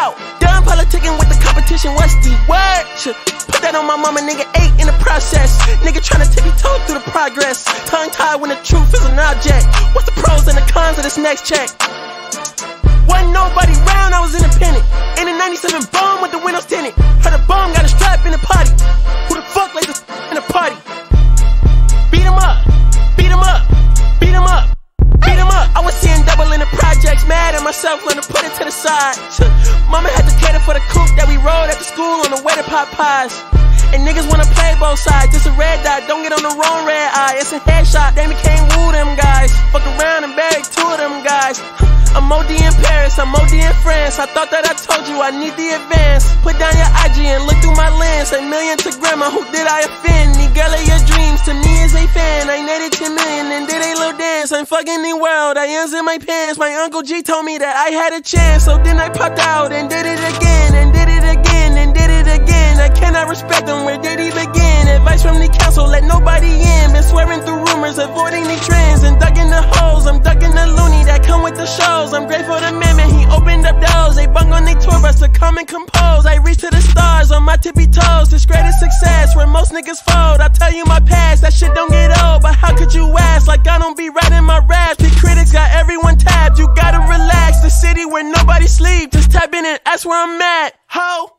Bow. Done politickin with the competition, what's the word? Put that on my mama, nigga, 8 in the process. Nigga tryna tiptoe through the progress. Tongue tied when the truth is an object. What's the pros and the cons of this next check? Wasn't nobody round, I was independent. In a 97 bomb with the windows tinted. Heard a bomb got a strap in the party. Who the fuck like this in the party? Beat him up, beat him up, beat him up, beat him up. I was seeing double in the projects, mad at myself, learned to put it to the side. Mama had to cater for the coupe that we rode at the school on the way to pot pies. And niggas wanna play both sides, it's a red dot, don't get on the wrong red eye. It's a headshot, they became woo them guys. Fuck around and bag 2 of them guys. I'm OD in Paris, I'm OD in France. I thought that I told you I need the advance. Put down your IG and look through my lens. A million to grandma, who did I offend? The girl of your dreams, to me is a fan. I netted 10 million and did a little dance. I'm fucking the world, I ends in my pants. My Uncle G told me that I had a chance. So then I popped out and did it again. And did it again, and did it again. I cannot respect them, where did he begin? Advice from the council, let nobody in. Been swearing through rumors, avoiding the trends. And ducking the holes, I'm ducking the loony that come with the show. I'm grateful to man, he opened up doors. They bung on their tour bus to come and compose. I reach to the stars on my tippy toes. This greatest success where most niggas fold. I tell you my past, that shit don't get old. But how could you ask? Like I don't be writing my raps. The critics got everyone tapped. You gotta relax. The city where nobody sleep. Just tap in and ask where I'm at. Ho!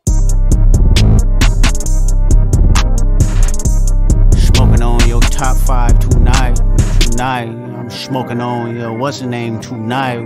Smoking on your top 5 tonight. I'm smoking on your what's the name tonight.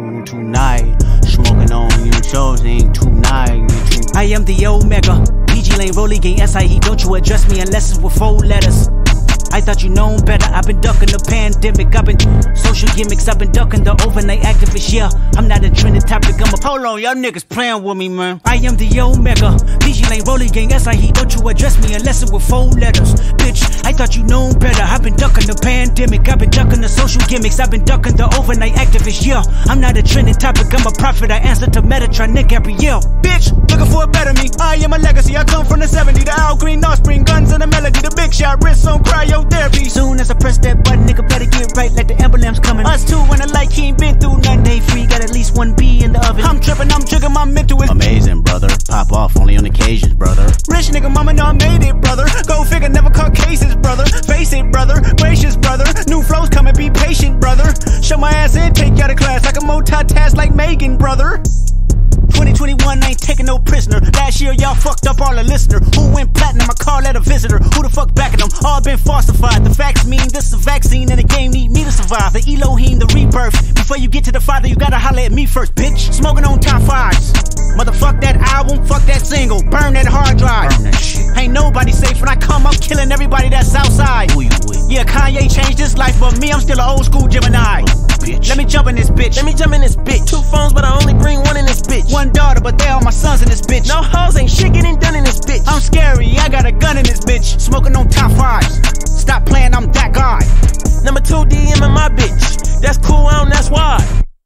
Smoking on your show's name tonight. I am the Omega, PG Lane, Rolly Gang, SIE. Don't you address me unless it's with 4 letters. I thought you known better. I've been ducking the pandemic. I've been social gimmicks. I've been ducking the overnight activists. Yeah, I'm not a trending topic. I'm a hold on, y'all niggas playing with me, man. I am the Omega, PG Lane, Rolly Gang, SIE. Don't you address me unless it's with 4 letters. Bitch, I thought you known better. I've been ducking the pandemic. I've been ducking the social gimmicks. I've been ducking the overnight activists. Yeah, I'm not a trending topic. I'm a prophet. I answer to Metatron, Nick Gabrielle. Bitch, looking for a better me. I am a legacy. I come from the 70s. The Al Green, offspring, guns and the melody. The big shot, wrists on cryotherapy. Soon as I press that button, nigga better get right like the emblem's coming. Us two when I like Keem, been through nothing. They free, got at least 1 B in the oven. I'm tripping, I'm triggering, my mental is amazing, brother. Pop off only on occasions, brother. Rich nigga, mama know I made it, brother. Go figure, never caught cases, brother. Face it, brother. Gracious, brother. New flows coming, be patient, brother. Show my ass in, take you out of class. I can multitask like Megan, brother. 2021, I ain't taking no prisoner. Last year, y'all fucked up all the listener. Who went platinum? I call that a visitor. Who the fuck backing them? All been falsified. The facts mean this is a vaccine and the game need me to survive. The Elohim, the rebirth. Before you get to the Father, you gotta holler at me first, bitch. Smoking on top 5s. Motherfuck that album, fuck that single. Burn that hard drive. Burn that shit. Ain't nobody safe when I come, I'm killing everybody that's outside. Who you with? Yeah, Kanye changed his life, but me, I'm still an old school Gemini. Bitch. Let me jump in this bitch. Let me jump in this bitch. 2 phones, but I only bring 1 in this bitch. 1 daughter, but they all my sons in this bitch. No hoes, ain't shit getting done in this bitch. I'm scary, I got a gun in this bitch. Smoking on top 5s. Stop playing, I'm that guy. Number 2 DM in my bitch. That's cool, I don't, that's why.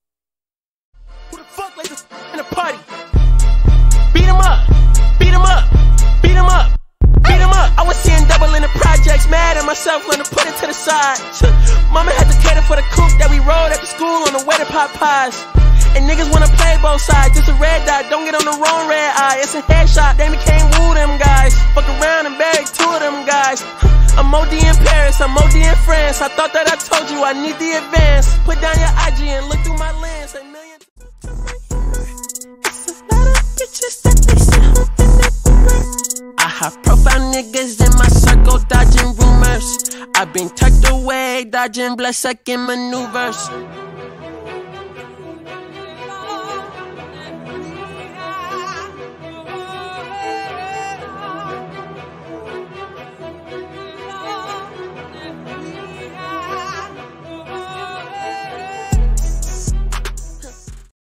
Who the fuck like this in a party? Beat him up, beat him up, beat him up, beat him up. I was seeing double in the projects, mad at myself, learned to put it to the side. Mama had to cater for the coupe that we rode at the school on the way to pot pies. And niggas wanna play both sides, it's a red dot, don't get on the wrong red eye. It's a headshot, they became woo them guys. Fuck around and bag 2 of them guys. I'm OD in Paris, I'm OD in France. I thought that I told you I need the advance. Put down your IG and look through my lens. A million. It's a lot of bitches that they sit hoping that will work. I have profile niggas in my circle dodging rumors. I've been tucked away, dodging blood-sucking maneuvers.